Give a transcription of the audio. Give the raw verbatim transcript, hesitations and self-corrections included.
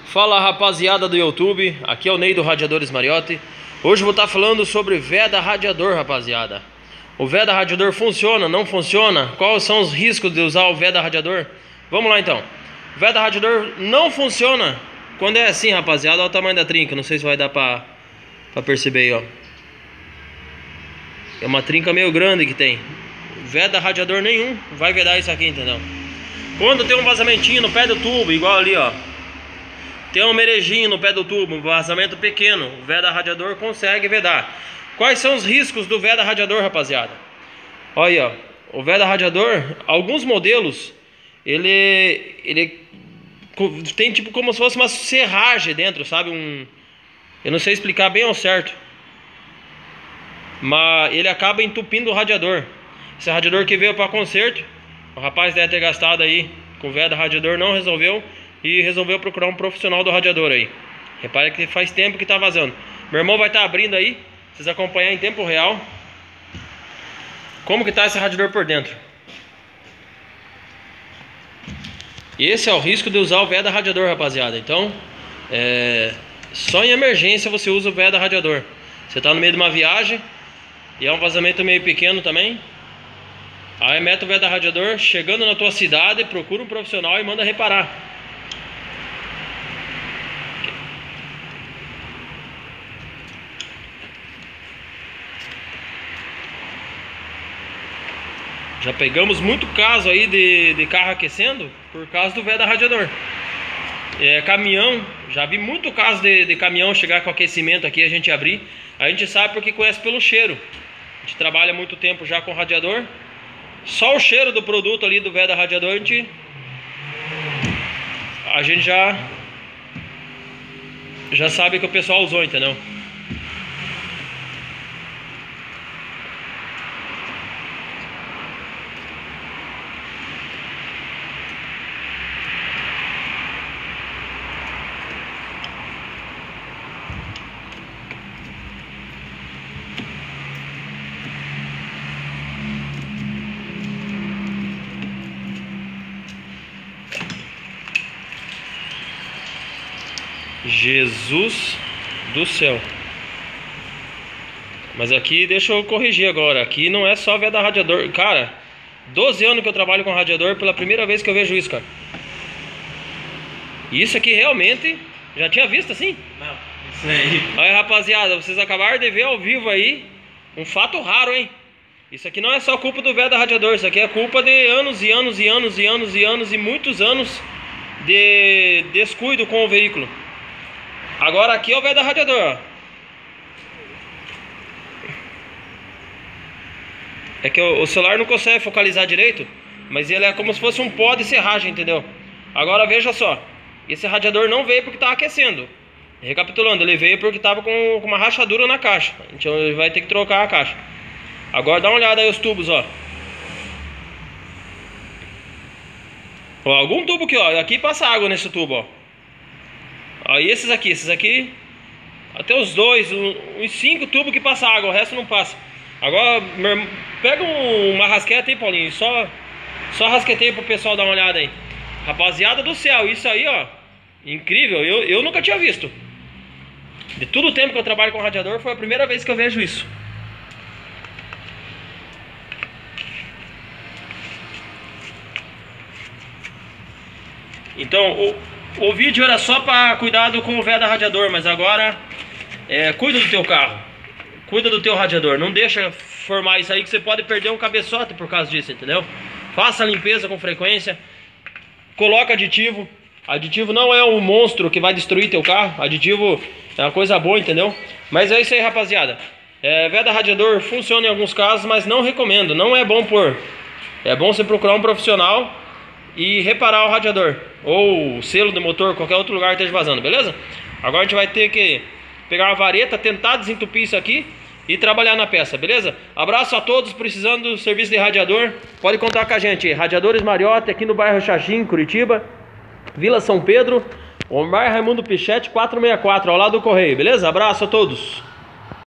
Fala rapaziada do YouTube, aqui é o Ney do Radiadores Mariotti. Hoje vou estar falando sobre veda radiador, rapaziada. O veda radiador funciona, não funciona? Quais são os riscos de usar o veda radiador? Vamos lá então. O veda radiador não funciona quando é assim, rapaziada. Olha o tamanho da trinca, não sei se vai dar pra, pra perceber aí, ó. É uma trinca meio grande que tem. Veda radiador nenhum vai vedar isso aqui, entendeu? Quando tem um vazamentinho no pé do tubo, igual ali, ó, tem um merejinho no pé do tubo, um vazamento pequeno, o veda radiador consegue vedar. Quais são os riscos do veda radiador, rapaziada? Olha, ó, o veda radiador, alguns modelos, ele, ele tem tipo como se fosse uma serragem dentro, sabe? Um, eu não sei explicar bem ao certo, mas ele acaba entupindo o radiador. Esse radiador que veio para conserto, o rapaz deve ter gastado aí com veda radiador, não resolveu e resolveu procurar um profissional do radiador aí. Repare que faz tempo que tá vazando. Meu irmão vai estar tá abrindo aí, vocês acompanhar em tempo real como que tá esse radiador por dentro. Esse é o risco de usar o veda radiador, rapaziada. Então, é... só em emergência você usa o veda radiador. Você tá no meio de uma viagem e é um vazamento meio pequeno também, aí mete o veda radiador, chegando na tua cidade, procura um profissional e manda reparar. Já pegamos muito caso aí de, de carro aquecendo por causa do veda radiador. É, caminhão, já vi muito caso de, de caminhão chegar com aquecimento aqui, a gente abrir. A gente sabe porque conhece pelo cheiro. A gente trabalha muito tempo já com radiador. Só o cheiro do produto ali do veda radiador, a gente, a gente já, já sabe que o pessoal usou, entendeu? Jesus do céu. Mas aqui, deixa eu corrigir agora. Aqui não é só veda radiador. Cara, doze anos que eu trabalho com radiador, pela primeira vez que eu vejo isso, cara. Isso aqui realmente, já tinha visto assim? Não, isso aí. Aí, rapaziada, vocês acabaram de ver ao vivo aí um fato raro, hein? Isso aqui não é só culpa do veda radiador. Isso aqui é culpa de anos e anos e anos e anos e anos e muitos anos de descuido com o veículo. Agora aqui é o veda radiador, ó. É que o, o celular não consegue focalizar direito, mas ele é como se fosse um pó de serragem, entendeu? Agora veja só, esse radiador não veio porque estava aquecendo. Recapitulando, ele veio porque estava com, com uma rachadura na caixa. Então ele vai ter que trocar a caixa. Agora dá uma olhada aí os tubos, ó. Ó, algum tubo aqui, ó. Aqui passa água nesse tubo, ó. Aí esses aqui, esses aqui, até os dois, uns cinco tubos que passa água, o resto não passa. Agora, pega um, uma rasqueta aí, Paulinho, só, só rasqueteia pro pessoal dar uma olhada aí. Rapaziada do céu, isso aí, ó, incrível, eu, eu nunca tinha visto. De todo o tempo que eu trabalho com radiador, foi a primeira vez que eu vejo isso. Então, o... O vídeo era só para cuidado com o veda radiador, mas agora é, cuida do teu carro, cuida do teu radiador, não deixa formar isso aí que você pode perder um cabeçote por causa disso, entendeu? Faça a limpeza com frequência, coloca aditivo. Aditivo não é um monstro que vai destruir teu carro, aditivo é uma coisa boa, entendeu? Mas é isso aí, rapaziada. É, veda radiador funciona em alguns casos, mas não recomendo, não é bom pôr. É bom você procurar um profissional e reparar o radiador ou o selo do motor, qualquer outro lugar que esteja vazando, beleza? Agora a gente vai ter que pegar uma vareta, tentar desentupir isso aqui e trabalhar na peça, beleza? Abraço a todos, precisando do serviço de radiador, pode contar com a gente. Radiadores Mariotti, aqui no bairro Xaxim, Curitiba, Vila São Pedro, Omar Raimundo Pichetti quatrocentos e sessenta e quatro, ao lado do correio, beleza? Abraço a todos.